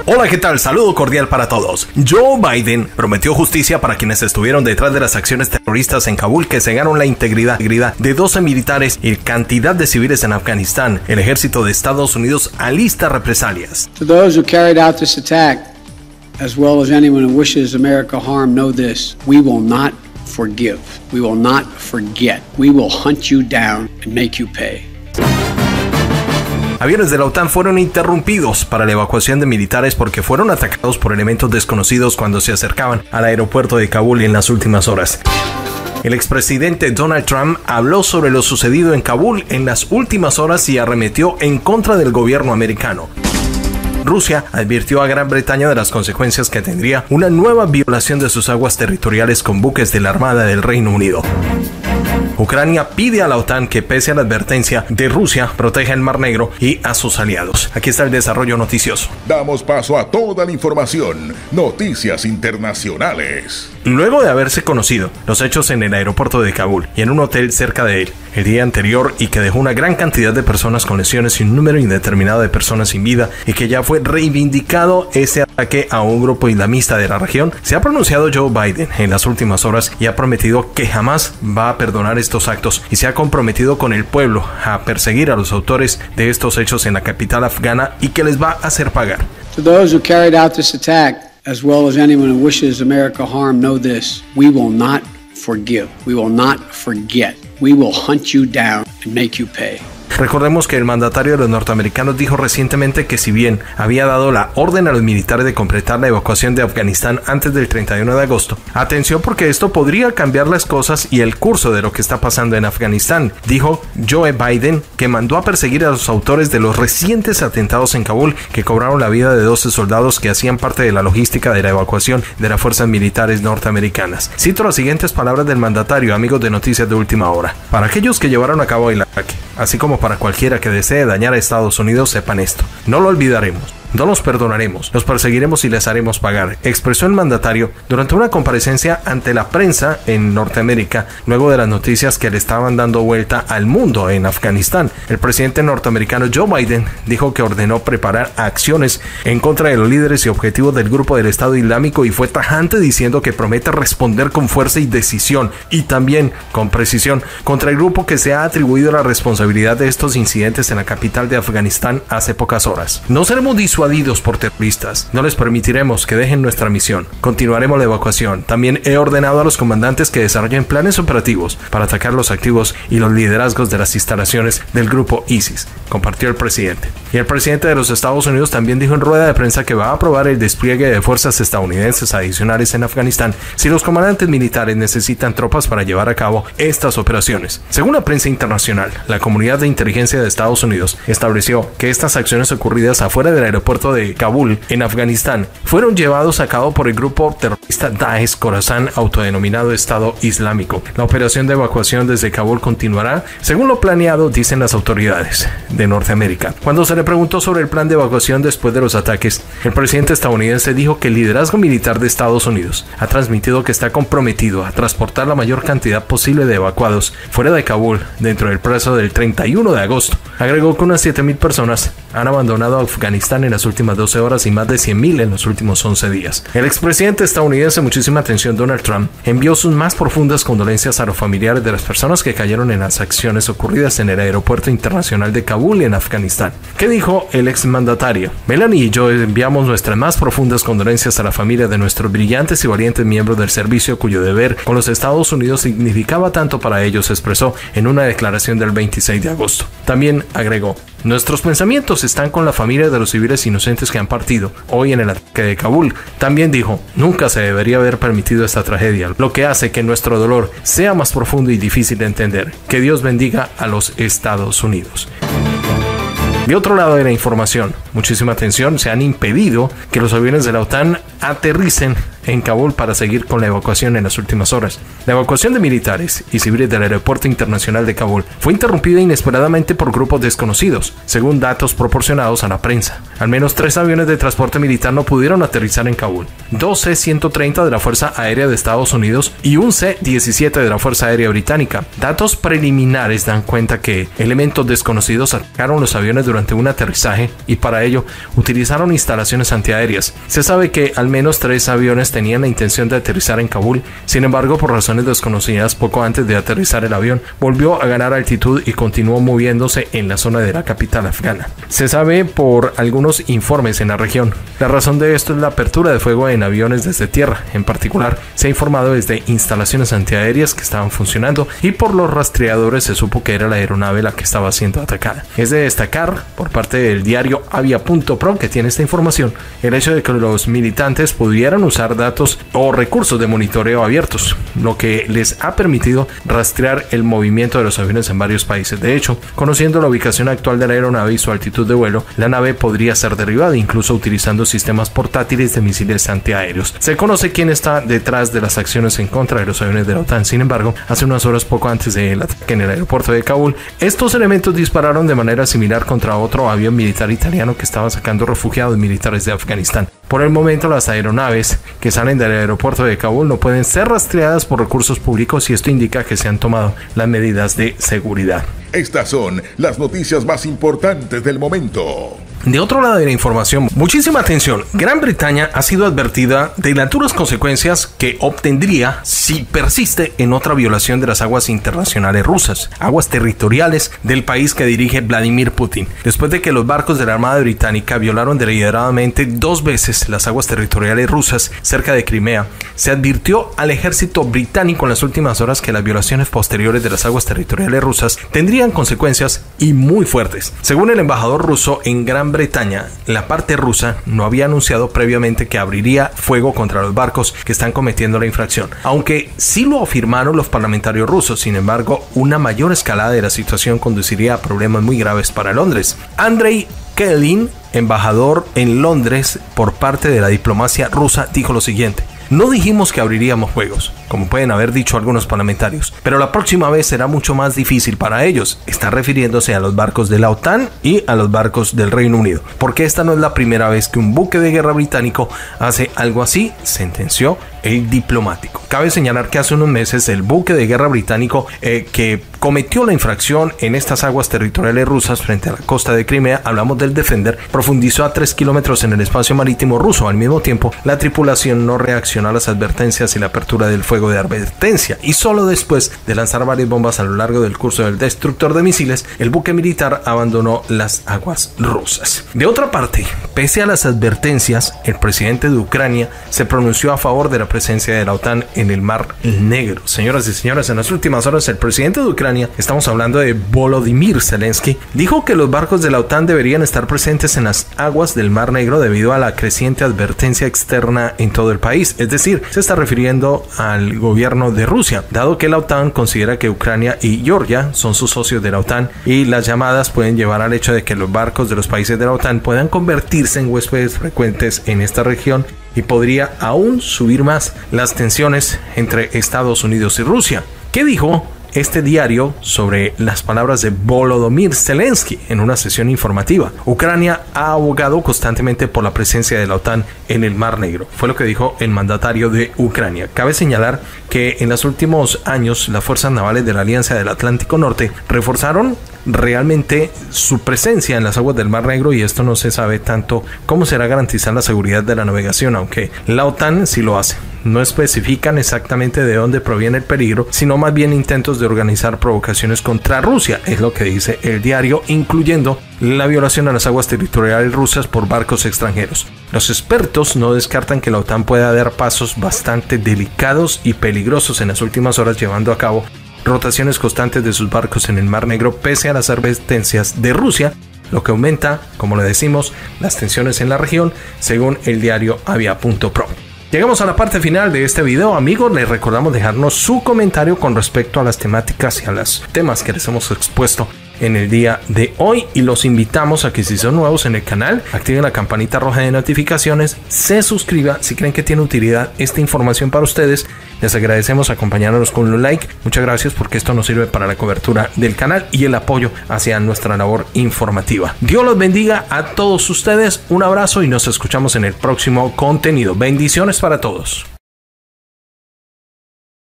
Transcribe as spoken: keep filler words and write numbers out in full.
Hola, ¿qué tal? Saludo cordial para todos. Joe Biden prometió justicia para quienes estuvieron detrás de las acciones terroristas en Kabul que cegaron la integridad de doce militares y cantidad de civiles en Afganistán. El ejército de Estados Unidos alista represalias. To those who carried out this attack, as well as anyone who wishes America harm, know this: we will not forgive. We will not forget. We will hunt you down and make you pay. Aviones de la OTAN fueron interrumpidos para la evacuación de militares porque fueron atacados por elementos desconocidos cuando se acercaban al aeropuerto de Kabul en las últimas horas. El expresidente Donald Trump habló sobre lo sucedido en Kabul en las últimas horas y arremetió en contra del gobierno americano. Rusia advirtió a Gran Bretaña de las consecuencias que tendría una nueva violación de sus aguas territoriales con buques de la Armada del Reino Unido. Ucrania pide a la OTAN que, pese a la advertencia de Rusia, proteja el Mar Negro y a sus aliados. Aquí está el desarrollo noticioso. Damos paso a toda la información. Noticias internacionales. Luego de haberse conocido los hechos en el aeropuerto de Kabul y en un hotel cerca de él el día anterior, y que dejó una gran cantidad de personas con lesiones y un número indeterminado de personas sin vida, y que ya fue reivindicado este ataque a un grupo islamista de la región, se ha pronunciado Joe Biden en las últimas horas y ha prometido que jamás va a perdonar estos actos, y se ha comprometido con el pueblo a perseguir a los autores de estos hechos en la capital afgana y que les va a hacer pagar. To those who carried out this attack, as well as anyone who wishes America harm, know this: we will not forgive. We will not forget. We will hunt you down and make you pay. Recordemos que el mandatario de los norteamericanos dijo recientemente que, si bien había dado la orden a los militares de completar la evacuación de Afganistán antes del treinta y uno de agosto, atención porque esto podría cambiar las cosas y el curso de lo que está pasando en Afganistán. Dijo Joe Biden que mandó a perseguir a los autores de los recientes atentados en Kabul que cobraron la vida de doce soldados que hacían parte de la logística de la evacuación de las fuerzas militares norteamericanas. Cito las siguientes palabras del mandatario, amigos de Noticias de Última Hora: para aquellos que llevaron a cabo el ataque, así como para cualquiera que desee dañar a Estados Unidos, sepan esto: no lo olvidaremos, no los perdonaremos, los perseguiremos y les haremos pagar, expresó el mandatario durante una comparecencia ante la prensa en Norteamérica luego de las noticias que le estaban dando vuelta al mundo en Afganistán. El presidente norteamericano Joe Biden dijo que ordenó preparar acciones en contra de los líderes y objetivos del grupo del Estado Islámico y fue tajante diciendo que promete responder con fuerza y decisión, y también con precisión, contra el grupo que se ha atribuido la responsabilidad de estos incidentes en la capital de Afganistán hace pocas horas. No seremos disuadidos por terroristas. No les permitiremos que dejen nuestra misión. Continuaremos la evacuación. También he ordenado a los comandantes que desarrollen planes operativos para atacar los activos y los liderazgos de las instalaciones del grupo ISIS, compartió el presidente. Y el presidente de los Estados Unidos también dijo en rueda de prensa que va a aprobar el despliegue de fuerzas estadounidenses adicionales en Afganistán si los comandantes militares necesitan tropas para llevar a cabo estas operaciones. Según la prensa internacional, la comunidad de inteligencia de Estados Unidos estableció que estas acciones ocurridas afuera del aeropuerto de Kabul, en Afganistán, fueron llevados a cabo por el grupo terrorista Daesh Khorasan, autodenominado Estado Islámico. La operación de evacuación desde Kabul continuará según lo planeado, dicen las autoridades de Norteamérica. Cuando se le preguntó sobre el plan de evacuación después de los ataques, el presidente estadounidense dijo que el liderazgo militar de Estados Unidos ha transmitido que está comprometido a transportar la mayor cantidad posible de evacuados fuera de Kabul dentro del plazo del treinta y uno de agosto. Agregó que unas siete mil personas han abandonado Afganistán en las últimas doce horas y más de cien mil en los últimos once días. El expresidente estadounidense, muchísima atención, Donald Trump, envió sus más profundas condolencias a los familiares de las personas que cayeron en las acciones ocurridas en el aeropuerto internacional de Kabul en Afganistán. ¿Qué dijo el exmandatario? Melanie y yo enviamos nuestras más profundas condolencias a la familia de nuestros brillantes y valientes miembros del servicio cuyo deber con los Estados Unidos significaba tanto para ellos, expresó en una declaración del veintiséis de agosto. También agregó: nuestros pensamientos están con la familia de los civiles inocentes que han partido hoy en el ataque de Kabul. También dijo: nunca se debería haber permitido esta tragedia, lo que hace que nuestro dolor sea más profundo y difícil de entender. Que Dios bendiga a los Estados Unidos. De otro lado de la información, muchísima atención, se han impedido que los aviones de la OTAN aterricen en Kabul para seguir con la evacuación en las últimas horas. La evacuación de militares y civiles del aeropuerto internacional de Kabul fue interrumpida inesperadamente por grupos desconocidos, según datos proporcionados a la prensa. Al menos tres aviones de transporte militar no pudieron aterrizar en Kabul, dos C ciento treinta de la Fuerza Aérea de Estados Unidos y un C diecisiete de la Fuerza Aérea Británica. Datos preliminares dan cuenta que elementos desconocidos atacaron los aviones durante un aterrizaje y para ello utilizaron instalaciones antiaéreas. Se sabe que al menos tres aviones tenían la intención de aterrizar en Kabul, sin embargo, por razones desconocidas, poco antes de aterrizar el avión volvió a ganar altitud y continuó moviéndose en la zona de la capital afgana. Se sabe por algunos informes en la región. La razón de esto es la apertura de fuego en aviones desde tierra. En particular, se ha informado desde instalaciones antiaéreas que estaban funcionando y por los rastreadores se supo que era la aeronave la que estaba siendo atacada. Es de destacar, por parte del diario Avia punto pro, que tiene esta información, el hecho de que los militantes pudieran usar datos o recursos de monitoreo abiertos, lo que les ha permitido rastrear el movimiento de los aviones en varios países. De hecho, conociendo la ubicación actual de la aeronave y su altitud de vuelo, la nave podría ser derribada, incluso utilizando sistemas portátiles de misiles antiaéreos. Se conoce quién está detrás de las acciones en contra de los aviones de la OTAN. Sin embargo, hace unas horas poco antes del ataque en el aeropuerto de Kabul, estos elementos dispararon de manera similar contra otro avión militar italiano que estaba sacando refugiados militares de Afganistán. Por el momento, las aeronaves que salen del aeropuerto de Kabul no pueden ser rastreadas por recursos públicos y esto indica que se han tomado las medidas de seguridad. Estas son las noticias más importantes del momento. De otro lado de la información, muchísima atención. Gran Bretaña ha sido advertida de las duras consecuencias que obtendría si persiste en otra violación de las aguas internacionales rusas, aguas territoriales del país que dirige Vladimir Putin. Después de que los barcos de la Armada Británica violaron deliberadamente dos veces las aguas territoriales rusas cerca de Crimea, se advirtió al ejército británico en las últimas horas que las violaciones posteriores de las aguas territoriales rusas tendrían consecuencias y muy fuertes. Según el embajador ruso en Gran Bretaña, la parte rusa no había anunciado previamente que abriría fuego contra los barcos que están cometiendo la infracción, aunque sí lo afirmaron los parlamentarios rusos. Sin embargo, una mayor escalada de la situación conduciría a problemas muy graves para Londres. Andrei Kelin, embajador en Londres por parte de la diplomacia rusa, dijo lo siguiente: no dijimos que abriríamos fuegos, como pueden haber dicho algunos parlamentarios, pero la próxima vez será mucho más difícil para ellos. Está refiriéndose a los barcos de la OTAN y a los barcos del Reino Unido, porque esta no es la primera vez que un buque de guerra británico hace algo así, sentenció el diplomático. Cabe señalar que hace unos meses el buque de guerra británico eh, que cometió la infracción en estas aguas territoriales rusas frente a la costa de Crimea, hablamos del Defender, profundizó a tres kilómetros en el espacio marítimo ruso. Al mismo tiempo, la tripulación no reaccionó a las advertencias y la apertura del fuego de advertencia, y solo después de lanzar varias bombas a lo largo del curso del destructor de misiles, el buque militar abandonó las aguas rusas. De otra parte, pese a las advertencias, el presidente de Ucrania se pronunció a favor de la presencia de la OTAN en el Mar Negro. Señoras y señores, en las últimas horas el presidente de Ucrania, estamos hablando de Volodymyr Zelensky, dijo que los barcos de la OTAN deberían estar presentes en las aguas del Mar Negro debido a la creciente advertencia externa en todo el país. Es decir, se está refiriendo al gobierno de Rusia, dado que la OTAN considera que Ucrania y Georgia son sus socios de la OTAN, y las llamadas pueden llevar al hecho de que los barcos de los países de la OTAN puedan convertirse en huéspedes frecuentes en esta región, y podría aún subir más las tensiones entre Estados Unidos y Rusia. ¿Qué dijo este diario sobre las palabras de Volodymyr Zelensky en una sesión informativa? Ucrania ha abogado constantemente por la presencia de la OTAN en el Mar Negro, fue lo que dijo el mandatario de Ucrania. Cabe señalar que en los últimos años las fuerzas navales de la Alianza del Atlántico Norte reforzaron realmente su presencia en las aguas del Mar Negro, y esto no se sabe tanto cómo será garantizar la seguridad de la navegación, aunque la OTAN sí lo hace. No especifican exactamente de dónde proviene el peligro, sino más bien intentos de organizar provocaciones contra Rusia, es lo que dice el diario, incluyendo la violación a las aguas territoriales rusas por barcos extranjeros. Los expertos no descartan que la OTAN pueda dar pasos bastante delicados y peligrosos en las últimas horas, llevando a cabo rotaciones constantes de sus barcos en el Mar Negro pese a las advertencias de Rusia, lo que aumenta, como le decimos, las tensiones en la región, según el diario Avia punto pro. Llegamos a la parte final de este video, amigos. Les recordamos dejarnos su comentario con respecto a las temáticas y a los temas que les hemos expuesto en el día de hoy y los invitamos a que si son nuevos en el canal, activen la campanita roja de notificaciones, se suscriba si creen que tiene utilidad esta información para ustedes. Les agradecemos acompañarnos con un like. Muchas gracias porque esto nos sirve para la cobertura del canal y el apoyo hacia nuestra labor informativa. Dios los bendiga a todos ustedes. Un abrazo y nos escuchamos en el próximo contenido. Bendiciones para todos.